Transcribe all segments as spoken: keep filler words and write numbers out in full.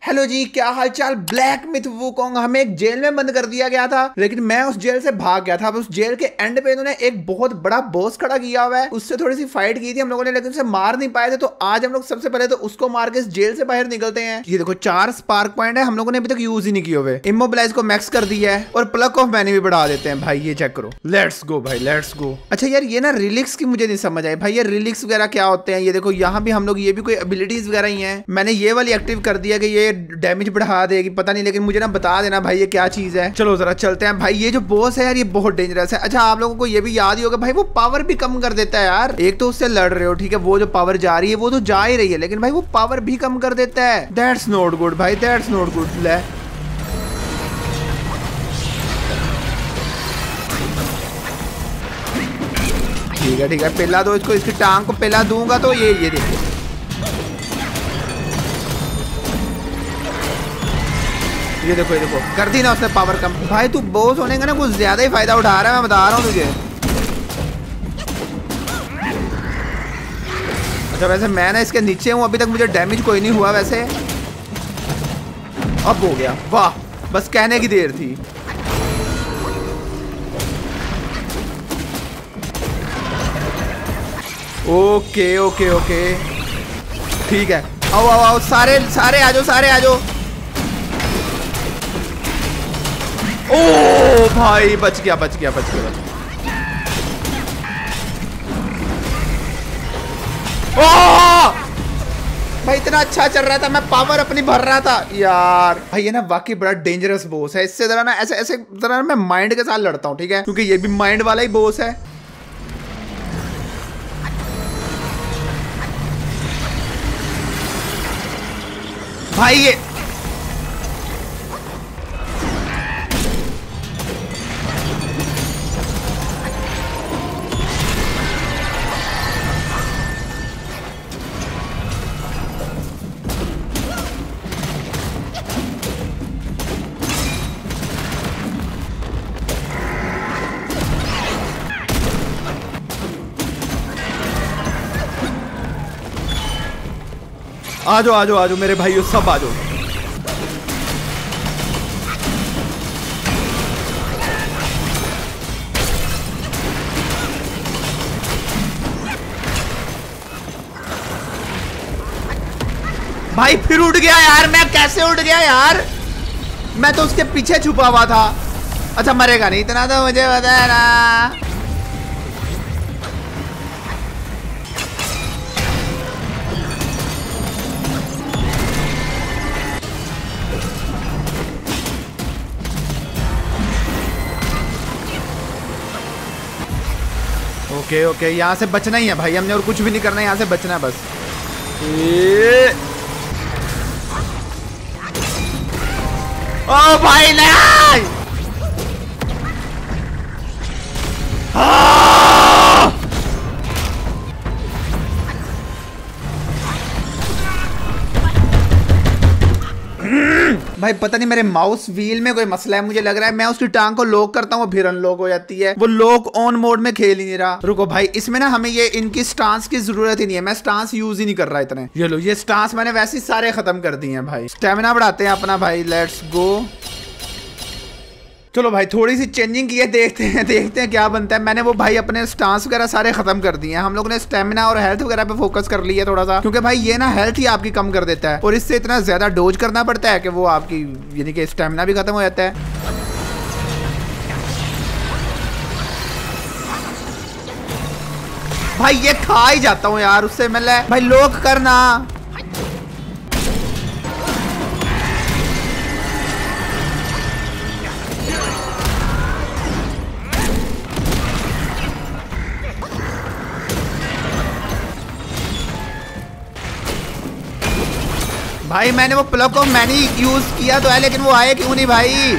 Hello जी, क्या हालचाल। Black myth Wukong हमें एक जेल में बंद कर दिया गया था, लेकिन मैं उस जेल से भाग गया था। उस जेल के एंड पे इन्होंने एक बहुत बड़ा बॉस खड़ा किया हुआ है, उससे थोड़ी सी फाइट की थी हम लोगों ने, लेकिन उसे मार नहीं पाए थे। तो आज हम लोग सबसे पहले तो उसको मार के इस जेल से बाहर निकलते हैं। ये देखो चार स्पार्क पॉइंट है, हम लोगों ने अभी तक यूज ही नहीं किए हुए। इमोबिलाइज को मैक्स कर दिया है और प्लक ऑफ मैनी भी बढ़ा देते हैं भाई। ये चेक करो, लेट्स गो भाई, लेट्स गो। अच्छा यार, ये ना रिलिक्स की मुझे नहीं समझ आई भाई। ये रिलिक्स वगैरह क्या होते हैं? ये देखो यहाँ भी हम लोग, ये भी कोई एबिलिटीज वगैरह ही है। मैंने ये वाली एक्टिव कर दिया कि ये डैमेज बढ़ा देगी, पता नहीं, लेकिन मुझे ना बता देना भाई ये क्या चीज है। चलो जरा चलते हैं भाई। ये जो बॉस है यार, ये बहुत डेंजरस है। अच्छा आप लोगों को ये भी याद ही होगा भाई, वो पावर भी कम कर देता है यार। एक तो उससे लड़ रहे हो, ठीक है, वो जो पावर जा रही है वो तो जा ही रही है, लेकिन भाई वो पावर भी कम कर देता है। दैट्स नॉट गुड भाई, दैट्स नॉट गुड। ले ठीक है ठीक है, पहला तो इसको, इसकी टांग को पहला दूंगा तो ये ये देखो, ये देखो ये देखो, कर दी ना उसने पावर कम। भाई तू बॉस होने का ना कुछ ज्यादा ही फायदा उठा रहा है, मैं बता रहा हूँ तुझे। अच्छा वैसे मैं ना इसके नीचे हूँ, अभी तक मुझे डैमेज कोई नहीं हुआ वैसे। अब हो गया, वाह, बस कहने की देर थी। ओके ओके ओके ठीक है, आओ आओ आओ, सारे सारे आ जाओ, सारे आ जाओ। ओ भाई बच गया बच गया बच गया बच गया। ओ भाई इतना अच्छा चल रहा था, मैं पावर अपनी भर रहा था यार। भाई ये ना वाकई बड़ा डेंजरस बॉस है। इससे जरा ना ऐसे ऐसे जरा मैं माइंड के साथ लड़ता हूँ, ठीक है, क्योंकि ये भी माइंड वाला ही बॉस है। भाई ये आ जाओ आ जाओ आ जाओ मेरे भाइयों, सब आ जाओ। भाई फिर उड़ गया यार, मैं कैसे उड़ गया यार? मैं तो उसके पीछे छुपा हुआ था। अच्छा मरेगा नहीं, इतना तो मुझे पता है ना। ओके ओके, यहाँ से बचना ही है भाई हमने, और कुछ भी नहीं करना है, यहाँ से बचना है बस। ए... ओ भाई नहीं, भाई पता नहीं मेरे माउस व्हील में कोई मसला है, मुझे लग रहा है। मैं उसकी टांग को लॉक करता हूँ, फिर अनलॉक हो जाती है। वो लॉक ऑन मोड में खेल ही नहीं रहा। रुको भाई, इसमें ना हमें ये इनकी स्टांस की जरूरत ही नहीं है, मैं स्टांस यूज ही नहीं कर रहा इतने। ये लो, ये स्टांस मैंने वैसे ही सारे खत्म कर दिए हैं भाई। स्टेमिना बढ़ाते हैं अपना भाई, लेट्स गो। चलो भाई थोड़ी सी चेंजिंग की है, देखते हैं देखते हैं क्या बनता है। मैंने वो भाई अपने स्टांस वगैरह सारे खत्म कर दिए हैं। हम लोगों ने स्टेमिना और हेल्थ वगैरह पे फोकस कर लिया थोड़ा सा, क्योंकि भाई ये ना हेल्थ ही आपकी कम कर देता है, और इससे इतना ज्यादा डोज करना पड़ता है कि वो आपकी यानी कि स्टेमिना भी खत्म हो जाता है। भाई ये खा ही जाता हूँ यार उससे, मैं भाई लोग करना। भाई मैंने वो प्लग को मैंने यूज किया तो है, लेकिन वो आए क्यों नहीं भाई?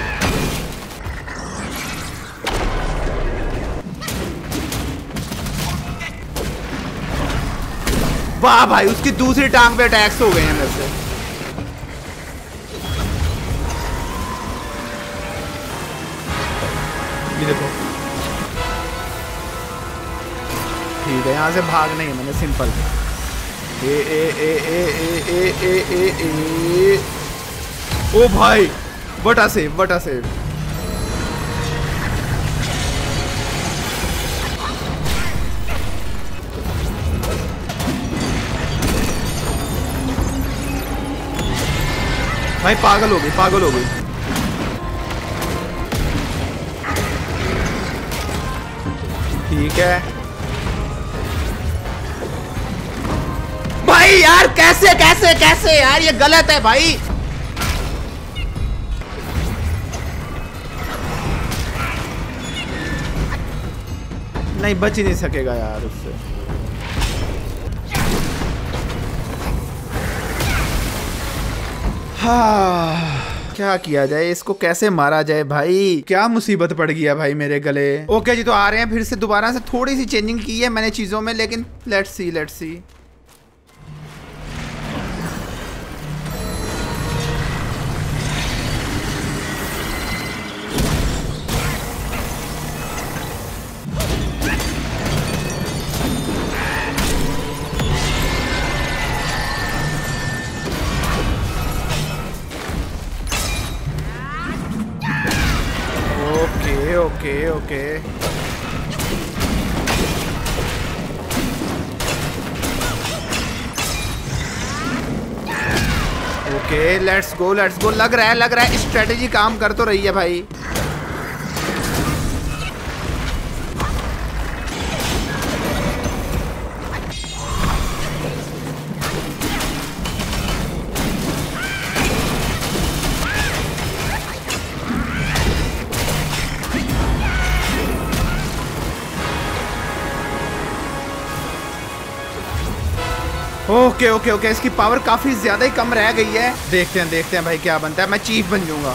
वाह भाई, उसकी दूसरी टांग पे अटैक्स हो गए हैं मेरे से। ये देखो, ठीक है, यहाँ से भागना ही मैंने सिंपल। ए ए ए ए ए ए ए ए ए ओ भाई what a save, what a save. भाई पागल हो गई, पागल हो गई। ठीक है भाई यार, कैसे कैसे कैसे यार, ये गलत है भाई। नहीं बच ही नहीं सकेगा यार उससे। हाँ क्या किया जाए, इसको कैसे मारा जाए भाई, क्या मुसीबत पड़ गया भाई मेरे गले। ओके जी, तो आ रहे हैं फिर से दोबारा से, थोड़ी सी चेंजिंग की है मैंने चीजों में, लेकिन let's see let's see. Okay okay okay okay let's go let's go. लग रहा है लग रहा है स्ट्रेटेजी काम कर तो रही है भाई। ओके ओके ओके, इसकी पावर काफी ज्यादा ही कम रह गई है। देखते हैं देखते हैं भाई क्या बनता है। मैं चीफ बन जाऊंगा।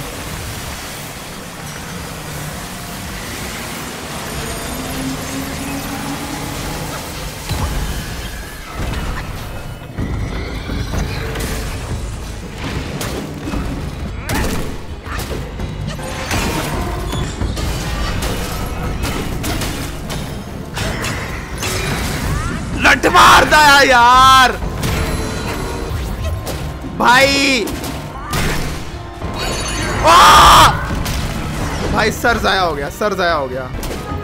लट मार दिया यार भाई। आ! भाई सर जाया हो गया, सर जाया हो गया।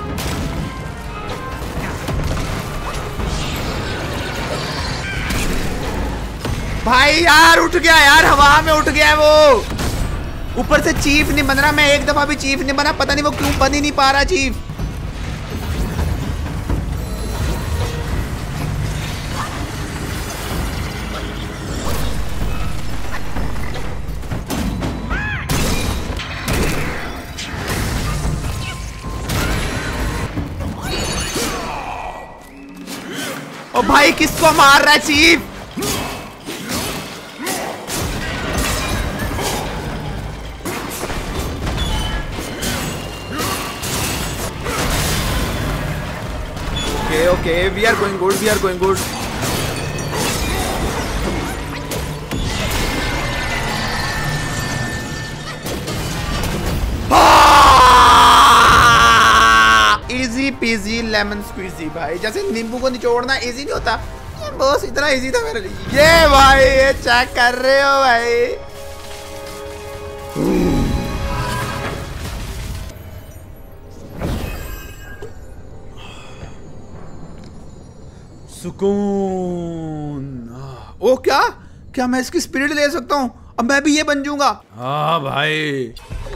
भाई यार उठ गया यार, हवा में उठ गया वो। ऊपर से चीफ नहीं बन रहा, मैं एक दफा भी चीफ नहीं बना, पता नहीं वो क्यों बन ही नहीं पा रहा चीफ। ओ भाई किसको मार रहा है chief? Okay okay, we are going good, we are going good. Easy peasy lemon squeezy भाई, जैसे नींबू को निचोड़ना इजी नहीं होता, ये बस इतना इजी था मेरे लिए। ये भाई ये चेक कर रहे हो भाई। सुकून। ओ क्या क्या मैं इसकी स्पिरिट ले सकता हूँ? अब मैं भी ये बन जाऊंगा। हाँ भाई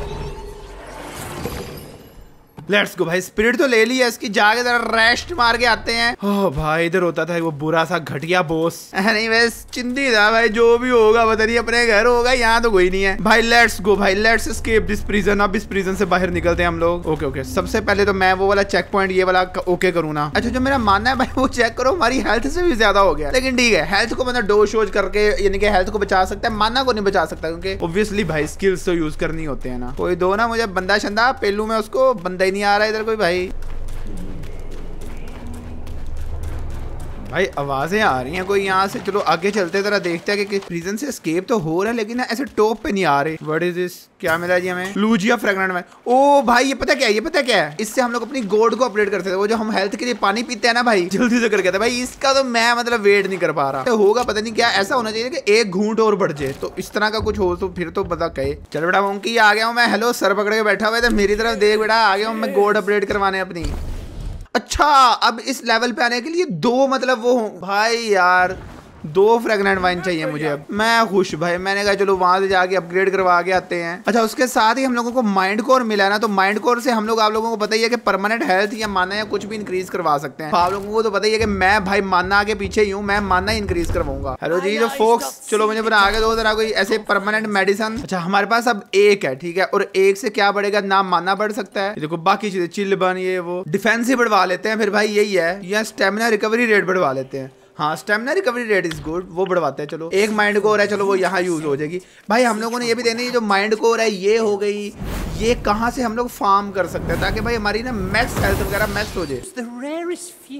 लेट्स गो भाई, स्पिरिट तो ले लिया इसकी, जाके जरा रेस्ट मार के आते हैं। ओह भाई इधर होता था वो बुरा सा घटिया बॉस। नहीं बस चिंती था भाई, जो भी होगा पता नहीं अपने घर होगा, यहाँ तो कोई नहीं है भाई। लेट्स गो भाई, लेट्स एस्केप दिस प्रिजन। अब इस प्रिजन से बाहर निकलते हैं हम लोग। ओके ओके, सबसे पहले तो मैं वो वाला चेक पॉइंट ये वाला ओके करूँ ना। अच्छा जो मेरा मानना है भाई वो चेक करो, हमारी हेल्थ से भी ज्यादा हो गया, लेकिन ठीक है हेल्थ को मतलब डोज शोज करके यानी कि हेल्थ को बचा सकता है, माना को नहीं बचा सकता, क्योंकि ऑब्वियसली भाई स्किल्स तो यूज करनी होते हैं ना। कोई दो ना मुझे बंदा शंदा, पेलू में उसको, बंदा ही नहीं आ रहा इधर कोई भाई। भाई आवाजें आ रही हैं कोई यहाँ से। चलो आगे चलते जरा देखते हैं कि प्रिजन से एस्केप तो हो रहा है लेकिन ऐसे टॉप पे नहीं आ रहे। What is this? क्या मिला जी हमें? लूजिया फ्रेगनेंट में। ओ भाई ये पता क्या है, ये पता क्या है, इससे हम लोग अपनी गोल्ड को अपग्रेड करते थे। वो जो हम हेल्थ के लिए पानी पीते हैं ना भाई, जल्दी से करके था भाई। इसका तो मैं मतलब वेट नहीं कर पा रहा। तो होगा पता नहीं क्या, ऐसा होना चाहिए कि एक घूंट और बढ़ जाए। तो इस तरह का कुछ हो तो फिर तो पता कहे। चल बेटा मोंकी आ गया हूँ मैं। हेलो सर पकड़ के बैठा हुआ है मेरी तरफ देख बेटा। आ गया हूँ मैं गोल्ड अपग्रेड करवाने अपनी। अच्छा अब इस लेवल पे आने के लिए दो मतलब वो हो भाई यार, दो फ्रेगनेंट वाइन चाहिए मुझे। अब मैं खुश भाई, मैंने कहा चलो वहां से जाके अपग्रेड करवा के आते हैं। अच्छा उसके साथ ही हम लोगों को माइंड कोर मिला ना, तो माइंड कोर से हम लोग आप लोगों को पता ही है कि परमानेंट हेल्थ या माना या कुछ भी इंक्रीज करवा सकते हैं। आप लोगों को तो पता ही है कि मैं भाई माना के पीछे ही हूँ, मैं माना इंक्रीज करवाऊंगा। हेलो जी जो फोक्स, चलो मुझे बना के दो जरा कोई ऐसे परमानेंट मेडिसिन। अच्छा हमारे पास अब एक है, ठीक है, और एक से क्या बढ़ेगा ना, माना बढ़ सकता है। देखो बाकी चीजें चिल बन ये वो डिफेंस ही बढ़वा लेते हैं फिर भाई, यही है, या स्टेमिना रिकवरी रेट बढ़वा लेते हैं। हाँ stamina recovery rate is good, वो बढ़वाते हैं। चलो एक माइंड कोर है, चलो वो यहाँ यूज हो जाएगी। भाई हम लोगों ने ये भी देनी है, जो माइंड कोर है ये हो गई, ये कहाँ से हम लोग फार्म कर सकते हैं ताकि भाई हमारी ना मैक्स हेल्थ वगैरह मैक्स हो जाए।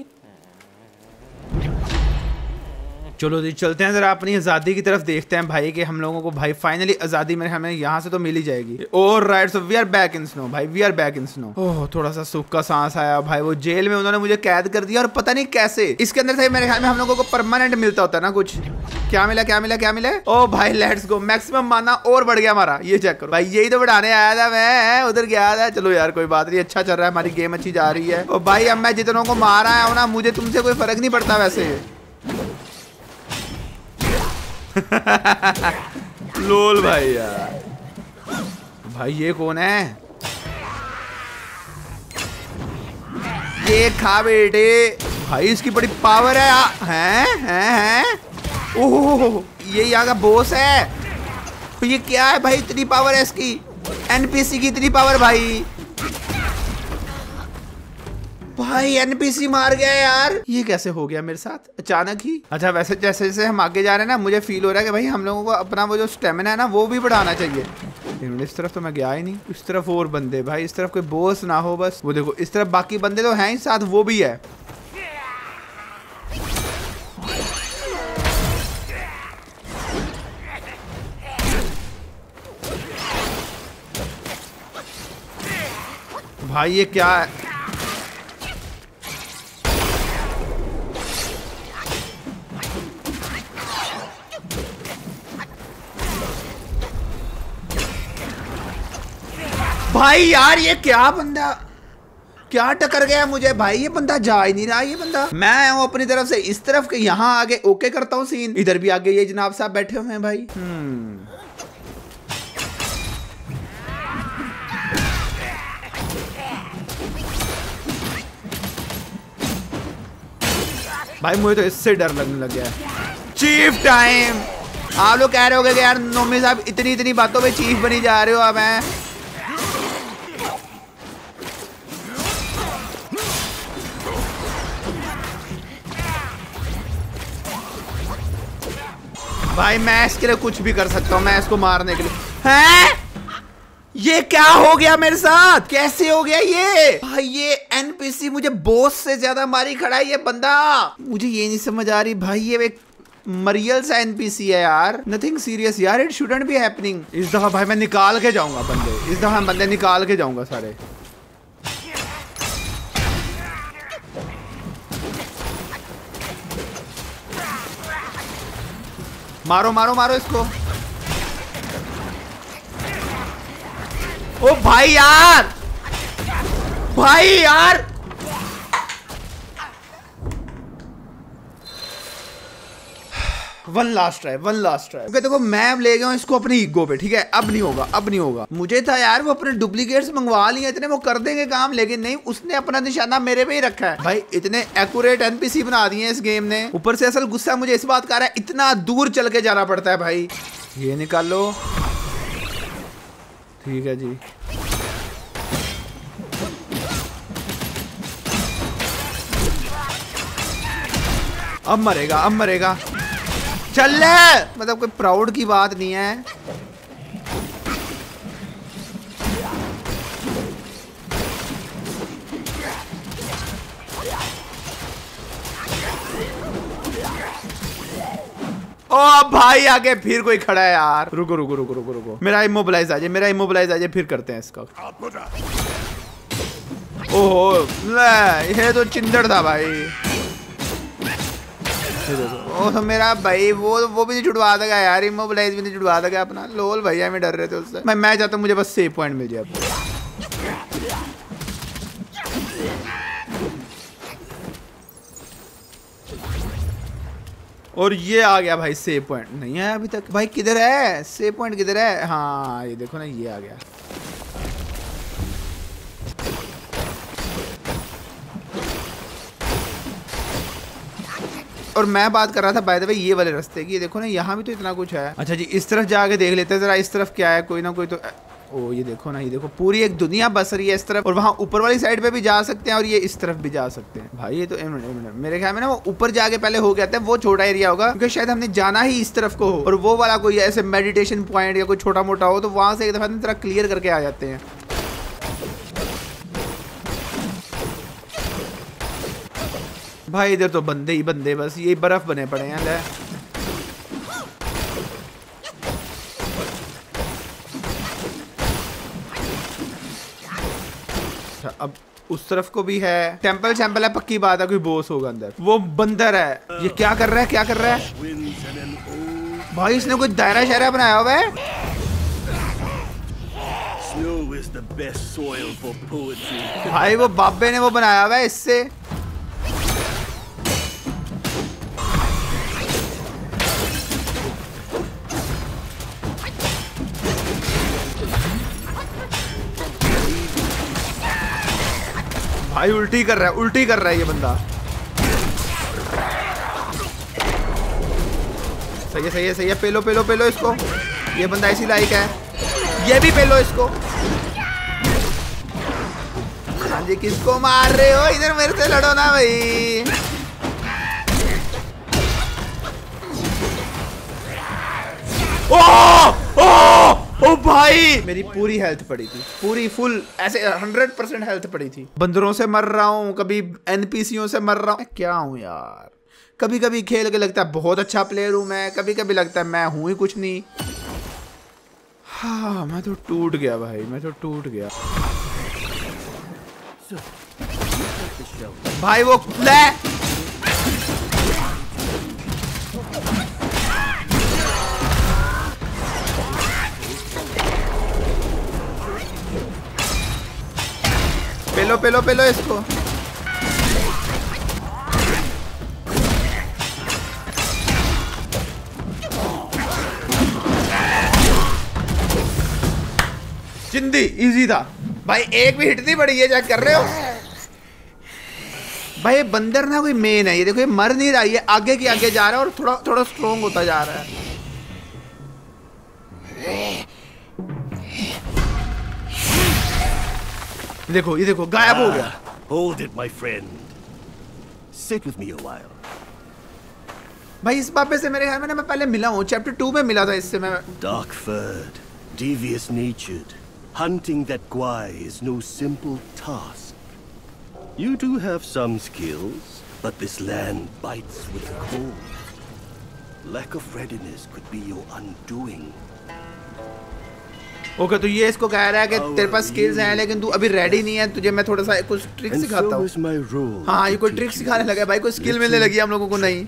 चलो जी चलते हैं जरा अपनी आज़ादी की तरफ, देखते हैं भाई कि हम लोगों को भाई फाइनली आज़ादी में हमें यहाँ से तो मिल ही जाएगी। और right so we are back in snow भाई, we are back in snow. ओह थोड़ा सा सुख का सांस आया भाई। वो जेल में उन्होंने मुझे कैद कर दिया और पता नहीं कैसे। इसके अंदर से मेरे ख्याल में हम लोगों को परमानेंट मिलता होता है ना कुछ। क्या मिला क्या मिला क्या मिला? ओ भाई लेट्स गो, मैक्सिमम माना और बढ़ गया हमारा। ये चेक करो भाई, यही तो बढ़ाने आया था मैं, उधर गया था। चलो यार कोई बात नहीं, अच्छा चल रहा है, हमारी गेम अच्छी जा रही है। और भाई अब मैं जितनों को मार आया हूँ ना, मुझे तुमसे कोई फर्क नहीं पड़ता वैसे। लोल भाई यार, भाई ये कौन है? ये खा बेटे भाई, इसकी बड़ी पावर है। हैं हैं हैं ओह ये यहाँ का बॉस है। ये क्या है भाई, इतनी पावर है इसकी, एनपीसी की इतनी पावर भाई। भाई एनपीसी मार गया यार, ये कैसे हो गया मेरे साथ अचानक ही। अच्छा वैसे जैसे जैसे हम आगे जा रहे हैं ना, मुझे फील हो रहा है कि भाई हम लोगों को अपना वो जो स्टेमिना है ना वो भी बढ़ाना चाहिए। इस तरफ तो मैं गया ही नहीं, इस तरफ और बंदे भाई, इस तरफ कोई बॉस ना हो बस। वो देखो इस तरफ बाकी बंदे तो हैं ही साथ, वो भी है। भाई ये क्या है? भाई यार ये क्या बंदा, क्या टकर गया मुझे भाई, ये बंदा जा ही नहीं रहा। ये बंदा, मैं आया हूँ अपनी तरफ से इस तरफ के, यहाँ आगे ओके करता हूँ सीन, इधर भी आगे ये जनाब साहब बैठे हुए हैं भाई। हम्म भाई मुझे तो इससे डर लगने लग गया है। चीफ टाइम, आप लोग कह रहे होगे कि यार नोमी साहब इतनी इतनी बातों पे चीफ बनी जा रहे हो। अब मैं भाई मैं इसके लिए कुछ भी कर सकता हूँ, मैं इसको मारने के लिए। हैं? ये क्या हो गया मेरे साथ, कैसे हो गया ये? भाई ये एनपीसी मुझे बॉस से ज्यादा मारी खड़ा है ये बंदा। मुझे ये नहीं समझ आ रही भाई, ये एक मरियल सा एनपीसी है यार, नथिंग सीरियस यार, इट शुडंट बी हैपनिंग। इस दफा भाई मैं निकाल के जाऊंगा बंदे, इस दफा मैं बंदे निकाल के जाऊंगा सारे। मारो मारो मारो इसको। ओ भाई यार, भाई यार one last try, one last try. Okay देखो मैं अब ले गया हूँ इसको अपनी ईगो पे, ठीक है, अब नहीं होगा, अब नहीं होगा। मुझे था यार वो अपने डुप्लीकेट्स मंगवा लिए इतने, वो कर देंगे काम, लेकिन नहीं, उसने अपना निशाना मेरे पे ही रखा है भाई। इतने एक्यूरेट एनपीसी बना दिए इस गेम ने। ऊपर से असल गुस्सा मुझे इस बात का आ रहा है, इतना दूर चल के जाना पड़ता है भाई। ये निकाल लो, ठीक है जी। अब मरेगा, अब मरेगा, चल ले, मतलब कोई प्राउड की बात नहीं है। ओ भाई आगे फिर कोई खड़ा है यार। रुको रुको रुको रुको रुको, मेरा इमोबिलाइज आ जाए, मेरा इमोबिलाइज आ जाए, फिर करते हैं इसका। ओहो ये तो चिंदड़ था भाई। ओह मेरा भाई वो वो भी नहीं छुड़वा देगा यार, इमोबिलाइज भी नहीं छुड़वा देगा अपना। लोल भैया मैं डर रहे थे उससे। मैं मैं चाहता हूँ मुझे बस सेव पॉइंट मिल जाए। और ये आ गया भाई सेव पॉइंट। नहीं है अभी तक भाई, किधर है सेव पॉइंट, किधर है? हाँ ये देखो ना, ये आ गया। और मैं बात कर रहा था बाय द वे ये वाले रास्ते की, ये देखो ना यहाँ भी तो इतना कुछ है। अच्छा जी इस तरफ जाके देख लेते हैं जरा, इस तरफ क्या है, कोई ना कोई तो। ओ ये देखो ना, ये देखो पूरी एक दुनिया बस रही है इस तरफ, और वहाँ ऊपर वाली साइड पे भी जा सकते हैं, और ये इस तरफ भी जा सकते हैं भाई। ये तो एक मिनट एक मिनट, मेरे ख्याल में ना वो ऊपर जाके पहले हो गया था, वो छोटा एरिया होगा क्योंकि शायद हमने जाना ही इस तरफ को हो, और वो वाला कोई ऐसे मेडिटेशन पॉइंट या कोई छोटा मोटा हो तो वहां से एक दफा तरह क्लियर करके आ जाते हैं। भाई इधर तो बंदे ही बंदे, बस ये बर्फ बने पड़े हैं। ले अब उस तरफ को भी है, टेंपल चैंपल है, पक्की बात है कोई बॉस होगा अंदर। वो बंदर है, ये क्या कर रहा है, क्या कर रहा है भाई? इसने कोई दायरा शायरा बनाया हुआ है। भाई वो बाबे ने वो बनाया हुआ है इससे। भाई उल्टी कर रहा है, उल्टी कर रहा है ये बंदा। सही है सही है सही है, पेलो पेलो पेलो इसको, ये बंदा ऐसी लाइक है। ये भी पेलो इसको। हाँ जी किसको मार रहे हो? इधर मेरे से लड़ो ना भाई। ओ ओ ओ भाई मेरी पूरी हेल्थ पड़ी थी, पूरी फुल ऐसे हंड्रेड परसेंट हेल्थ पड़ी थी। बंदरों से मर रहा हूँ, कभी एनपीसीओ से मर रहा हूँ। क्या हूँ यार, कभी कभी खेल के लगता है बहुत अच्छा प्लेयर हूँ मैं, कभी कभी लगता है मैं हूँ ही कुछ नहीं। हाँ मैं तो टूट गया भाई, मैं तो टूट गया भाई। वो ले पेलो पेलो पेलो इसको। जिंदी इजी था भाई, एक भी हिट नहीं पड़ी है। चेक कर रहे हो भाई, बंदर ना कोई मेन है। ये देखो ये मर नहीं रहा, ये आगे की आगे जा रहा है और थोड़ा थोड़ा स्ट्रॉन्ग होता जा रहा है। देखो ये देखो गायब हो गया। Hold it, my friend. Sit with me a while. भाई इस बाबे से मेरे ख्याल में ना मैं पहले मिला हूँ, चैप्टर टू में मिला था इससे मैं। Dark-furred, devious-natured, hunting that Gwai is no simple task. You do have some skills, but this land bites with cold. Lack of readiness could be your undoing. Okay okay, तो ये इसको कह रहा है कि तेरे पास स्किल्स हैं लेकिन तू अभी रेडी नहीं है, तुझे मैं थोड़ा सा कुछ ट्रिक सिखाता हूँ। हाँ ये कोई ट्रिक सिखाने लगा है भाई, कोई स्किल मिलने लगी हम लोगों को। नहीं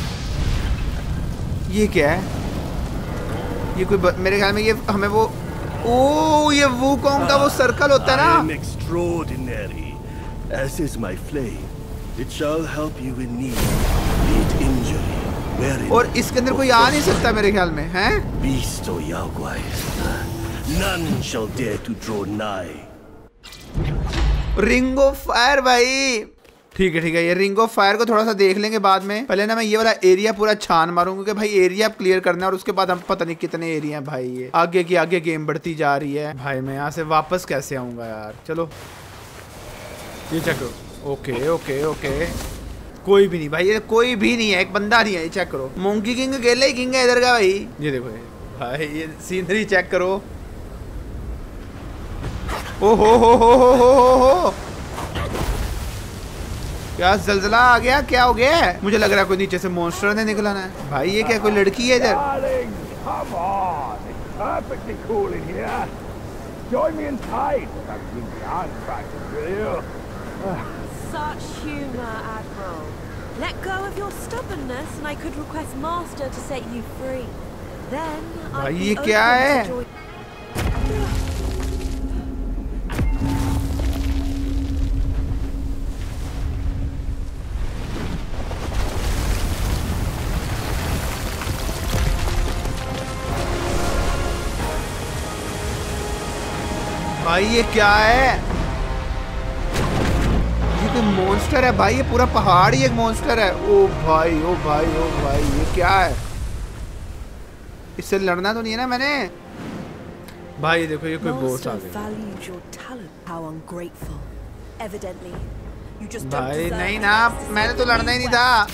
ये क्या है, ये कोई मेरे ख्याल में ये हमें वो ओ ये वुकोंग का वो सर्कल होता है ना। extraordinary as is my flame, it shall help you in need, be it injury, और इसके अंदर कोई आ नहीं सकता मेरे ख्याल में है। beast or Yaogwai, none shall dare to draw nigh. Ring of fire भाई, ठीक है ठीक है। ये रिंग ऑफ फायर को थोड़ा सा देख लेंगे बाद में। पहले ना मैं ये वाला एरिया पूरा छान मारूंगा क्योंकि भाई एरिया क्लियर करना है और उसके बाद हम पता नहीं कितने एरिया हैं भाई। ये आगे की आगे गेम बढ़ती जा रही है भाई। मैं यहाँ से वापस कैसे आऊंगा यार? चलो ये चेक करो। ओके ओके ओके, कोई भी नहीं भाई, ये कोई भी नहीं है, एक बंदा नहीं है। ये चेक करो, मोंकी किंग अकेले ही किंग है इधर का भाई। ये देखो ये भाई, ये सीनरी चेक करो। ओ हो हो हो हो हो हो क्या जलजला आ गया? क्या हो गया है? मुझे लग रहा है कोई नीचे से मॉन्स्टर ने निकलना है। भाई ये क्या कोई लड़की है इधर? Such humor, Admiral. Let go of your stubbornness and I could request Master to set you free. Then भाई I'd ये be क्या open है? to join. भाई ये क्या है? ये कोई मॉन्स्टर है भाई। ये पूरा पहाड़ ही एक मॉन्स्टर है। ओ भाई ओ भाई ओ भाई ये क्या है? इससे लड़ना तो नहीं है ना मैंने? भाई देखो ये कोई बॉस आ गया। भाई नहीं ना, मैंने तो लड़ना ही नहीं था।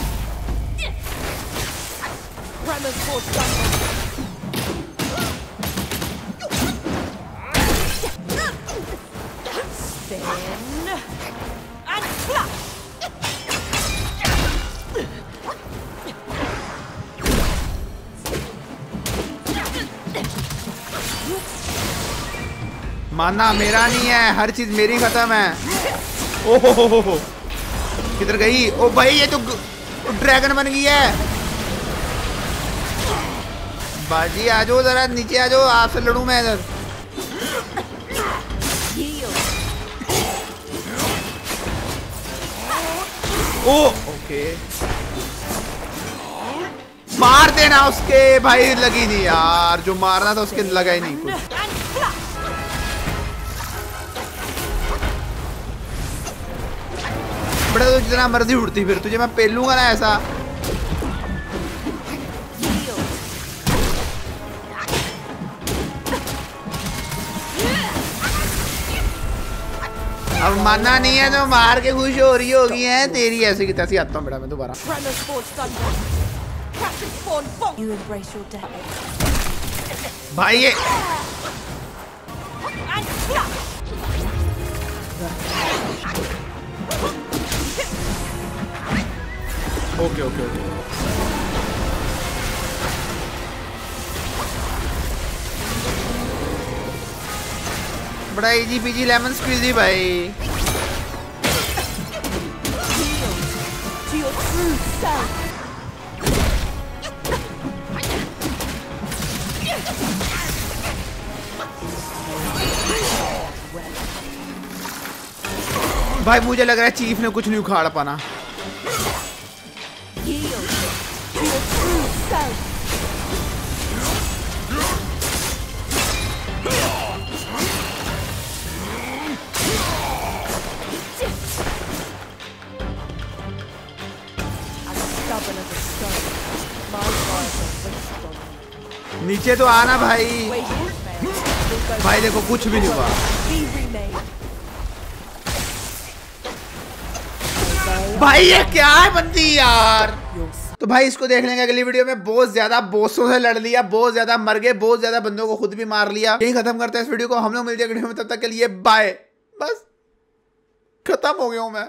मानना मेरा नहीं है, हर चीज मेरी खत्म है। ओ हो हो हो किधर गई? ओ भाई ये तो ड्रैगन बन गई है। बाजी आ जाओ जरा नीचे आ जाओ, आपसे लड़ूं मैं इधर। ओ ओके मार देना उसके। भाई लगी नहीं यार, जो मारना था उसके लगा ही नहीं कुछ। बड़ा तो जितना मर्जी उड़ती फिर, तुझे मैं पेलूंगा ना ऐसा। अब मानना नहीं है तो मार के खुश हो रही होगी है। तेरी ऐसी की तैसी आता हूँ बेटा मैं दोबारा। भाई ये ओके ओके ओके बड़ा इजी पीजी लेमन स्क्वीजी भाई। भाई मुझे लग रहा है चीफ ने कुछ नहीं उखाड़ पाना। नीचे तो आना भाई। भाई देखो कुछ भी नहीं हुआ। भाई ये क्या है बंदी यार। तो भाई इसको देखने के अगली वीडियो में बहुत ज्यादा बॉसों से लड़ लिया, बहुत ज्यादा मर गए, बहुत ज्यादा बंदों को खुद भी मार लिया। यही खत्म करते हैं इस वीडियो को। हम लोग मिलते हैं वीडियो में, तब तक के लिए बाय। बस खत्म हो गया हूं मैं।